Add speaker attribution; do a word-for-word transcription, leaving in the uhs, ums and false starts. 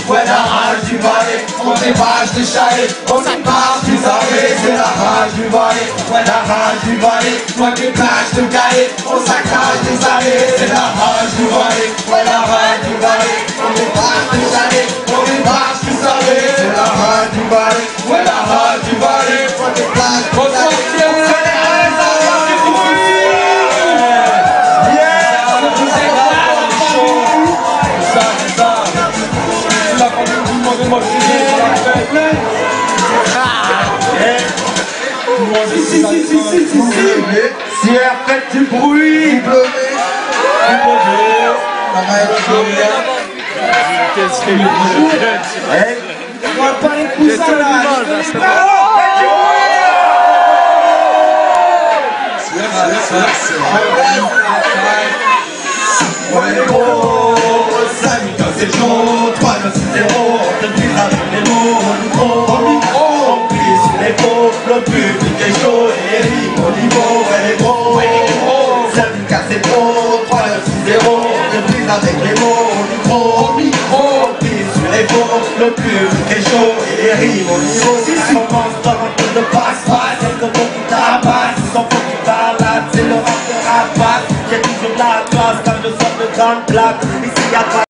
Speaker 1: ouais la rage du Valais. On débâche des chalets, on y marche du Valais. C'est la rage du Valais, ouais la rage du Valais. Toi des plages de galets, on saccage des allées. C'est la rage du Valais, ouais la rage du Valais. On débâche des chalets, on débarche du Valais. C'est la rage du Valais, ouais la rage du Valais. Toi des plages de galets.
Speaker 2: Moi je suis sur la fête. Si, si, si, si, si, si, si. Si elle fait du bruit, il pleuvait. Il pleuvait. Qu'est-ce qu'il est? On va pas les coussins là.
Speaker 1: Ouais gros, syndi-k c'est le jour, trois neuf six zéro, on te prise avec les mots, au micro, au micro, on plie sur les pots, le public est chaud, et les rimes au niveau, ouais les gros, ouais les gros, syndi-k c'est trop, trois neuf six zéro, on te prise avec les mots, au micro, au micro, on plie sur les pots, le public est chaud, et les rimes au niveau, si tu commences dans un peu de passe-passe, c'est le bon qui tabasse, ils s'en font qui baladent, c'est le rap de rapace, j'ai toujours de la classe quand je sors de grande plaque, ici y'a pas